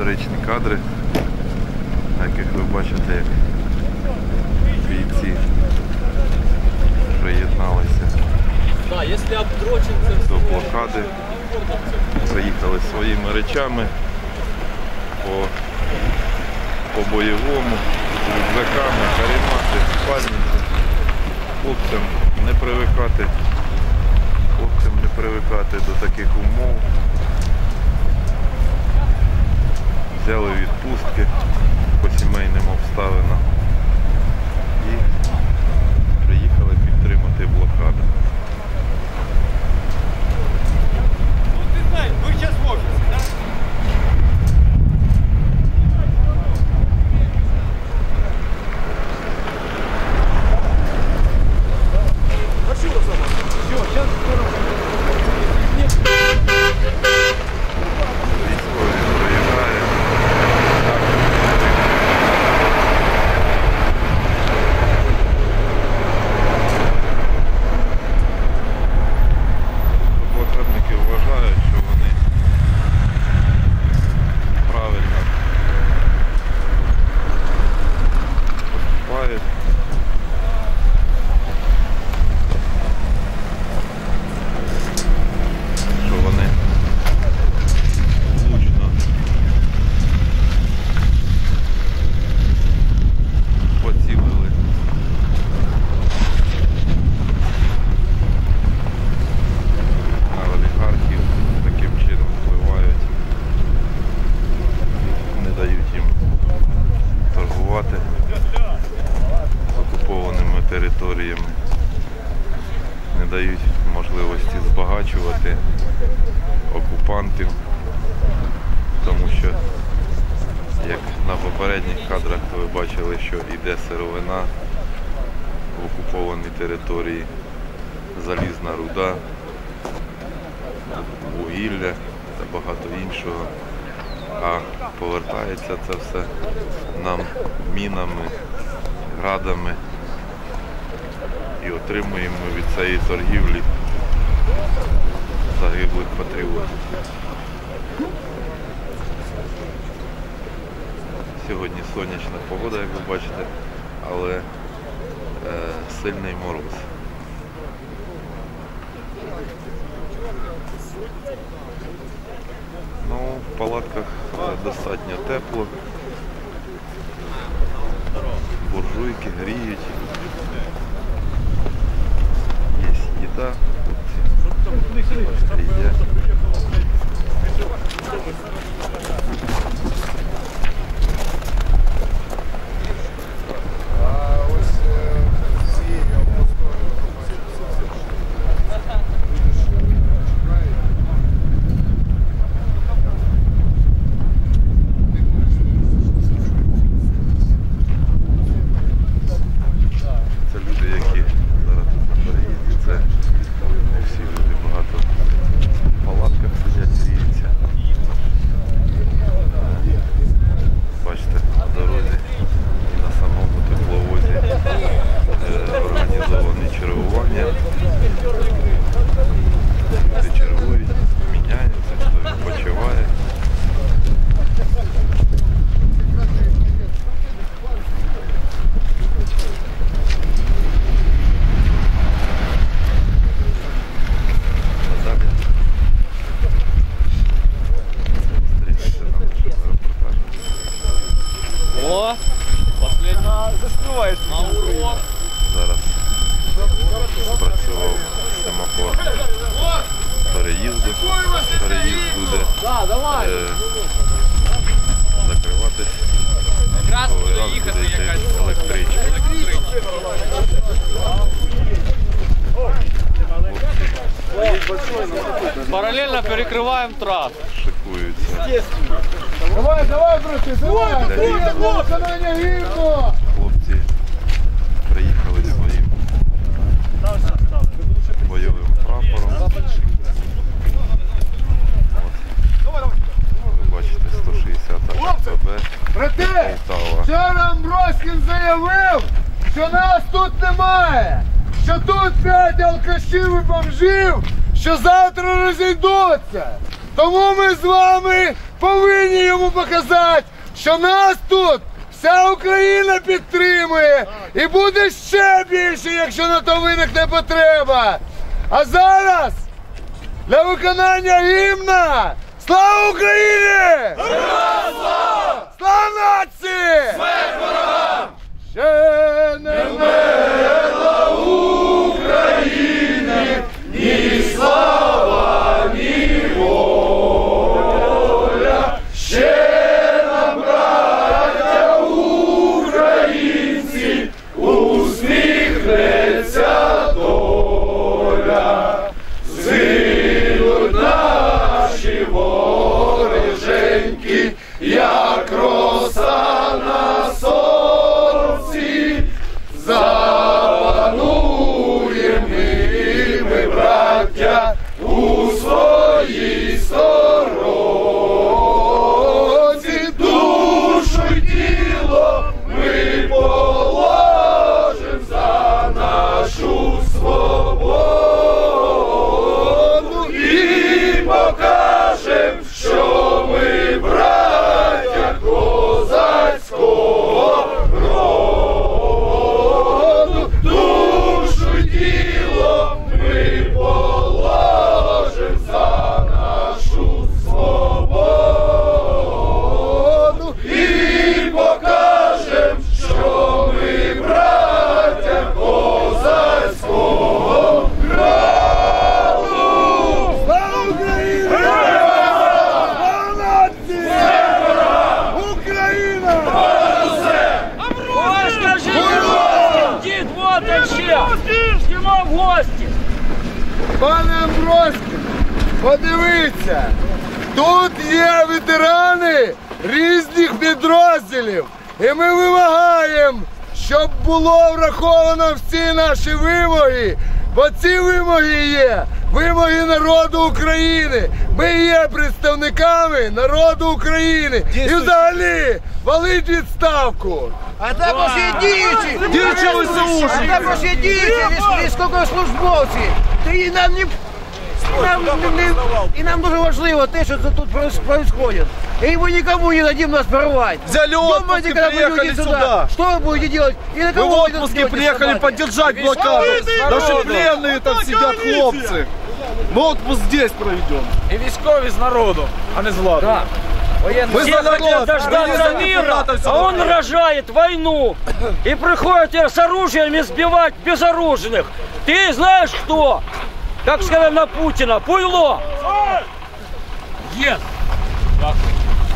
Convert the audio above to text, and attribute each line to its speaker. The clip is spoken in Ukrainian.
Speaker 1: Історичні кадри, на яких ви бачите, як бійці приєдналися до блокади, приїхали своїми речами по бойовому, з рюкзаками, каремати, спальниці. Хлопцям не привикати до таких умов. Взяли відпустки по сімейним обставинам і приїхали підтримати блокаду.
Speaker 2: Ну ти знаєш, ви зараз можете, так?
Speaker 1: Територіями, не дають можливості збагачувати окупантів, тому що, як на попередніх кадрах ви бачили, що йде сировина в окупованій території, залізна руда, вугілля та багато іншого, а повертається це все нам мінами, градами. І отримуємо від цієї торгівлі загиблих патріотів. Сьогодні сонячна погода, як ви бачите, але сильний мороз. Ну, в палатках достатньо тепло. Буржуйки гріють. Еда, едят. Це люди, які зараз тут на переїзді, це всі люди багато в палатках сидять, гріються. Бачите, на дорозі і на самому тепловозі організоване чергування. Люди чергують, міняються, хто відпочиває.
Speaker 2: О, последний. Закриваєш на урок.
Speaker 1: Зараз спрацював семафор переїзду. Переїзд буде закриватись.
Speaker 2: Якраз
Speaker 1: Коли
Speaker 2: буде
Speaker 1: раз
Speaker 2: їхати
Speaker 1: буде йти
Speaker 2: якась
Speaker 1: електричка.
Speaker 2: Паралельно перекриваємо трасу.
Speaker 1: Шикуються.
Speaker 3: Давай, брати, давай! Виконання гімну!
Speaker 1: Хлопці приїхали своїм бойовим прапором. Ви бачите, 160 АКБ.
Speaker 3: Брати,
Speaker 1: Полтава.
Speaker 3: вчора Амброськін заявив, що нас тут немає, що тут 5 алкашів і бомжів, що завтра розійдуться. Тому ми з вами повинні йому показати, що нас тут вся Україна підтримує і буде ще більше, якщо на то виникне потреба. А зараз для виконання гімна слава Україні! Слава нації! Смерть ворогам! Ще не вмерла Україні ні слава, ні воля. Ще нам, браття українці, усміхнеться доля. Згинуть наші вороженьки, як роса на сонці. Запануєм ми, браття, у своїй сторонці. Душу й тіло ми положим за нашу свободу і покажем, що ми браття козацького роду. Душу й тіло ми положим за нашу свободу і покажем, що ми браття козацького роду. Слава Україні! Слава нації! Україна!
Speaker 4: Дід, вот он ще! Знімав гості!
Speaker 3: Пане Амброський, подивіться, тут є ветерани різних підрозділів, і ми вимагаємо, щоб було враховано всі наші вимоги, бо ці вимоги є вимоги народу України. Ми є представниками народу України. І взагалі валить відставку.
Speaker 5: А також і діючі, а також і діючі військовослужбовці. І нам дуже важливо те, що тут происходит. И вы никому не дадим нас порвать.
Speaker 6: Взяли отпуск и приехали сюда.
Speaker 5: Что вы будете делать? И на
Speaker 6: Мы
Speaker 5: кого
Speaker 6: в
Speaker 5: вы
Speaker 6: отпуске
Speaker 5: идете
Speaker 6: приехали
Speaker 5: собрать?
Speaker 6: поддержать блокаду. Наши пленные там сидят хлопцы. Мы отпуск здесь проведем.
Speaker 4: І військові з народу, а не з влади. Да.
Speaker 6: Мы
Speaker 4: Все
Speaker 6: за
Speaker 4: хотят
Speaker 6: народ.
Speaker 4: дождаться
Speaker 6: Привезли
Speaker 4: мира,
Speaker 6: депутатов сюда.
Speaker 4: а он рожает войну. И приходит с оружием избивать безоружных. Ты знаешь кто? Как сказали на Путина, пуйло. Нет.